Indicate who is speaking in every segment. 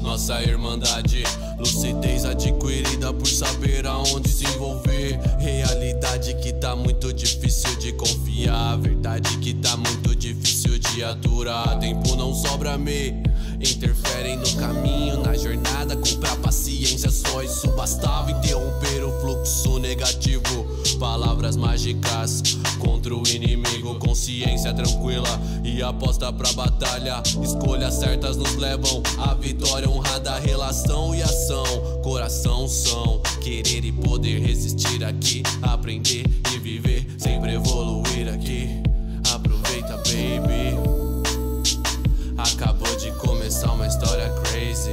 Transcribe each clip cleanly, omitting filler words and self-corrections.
Speaker 1: nossa irmandade. Lucidez adquirida por saber aonde se envolver. Realidade que tá muito difícil de confiar. Verdade que tá muito difícil de aturar. Tempo não sobra-me, interferem no caminho, na jornada. Comprar paciência, só isso bastava. Interromper o fluxo negativo. Palavras mágicas contra o inimigo. Consciência tranquila e aposta pra batalha. Escolhas certas nos levam à vitória honrada. Relação e ação, coração são querer e poder resistir aqui. Aprender e viver, sempre evoluir aqui. Aproveita, baby. Acabou de começar uma história crazy.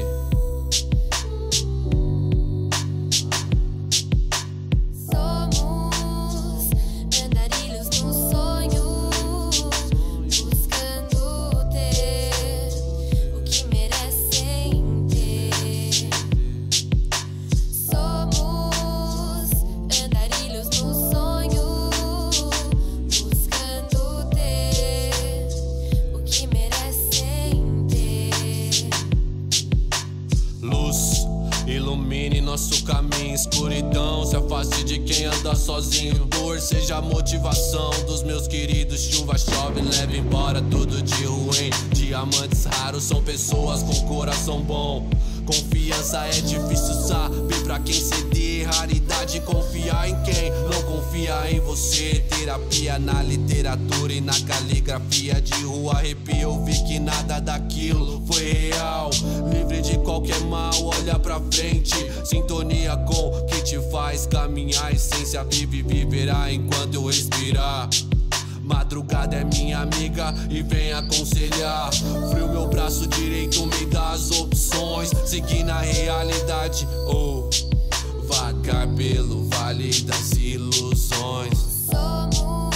Speaker 1: Ilumine nosso caminho, escuridão se afaste de quem anda sozinho. Dor seja a motivação dos meus queridos. Chuva chove, leva embora tudo de ruim. Diamantes raros são pessoas com coração bom. Confiança é difícil, sabe pra quem ceder. Raridade confiar em quem não confia em você. Terapia na literatura e na caligrafia de rua. Arrepio, eu vi que nada daquilo foi real. Livre de qualquer mal, olha pra frente. Sintonia com o que te faz caminhar. Essência vive e viverá enquanto eu respirar. Madrugada é minha amiga e vem aconselhar. Frio meu braço direito, me dá as opções. Seguir na realidade ou vagar pelo vale das ilusões.
Speaker 2: Somos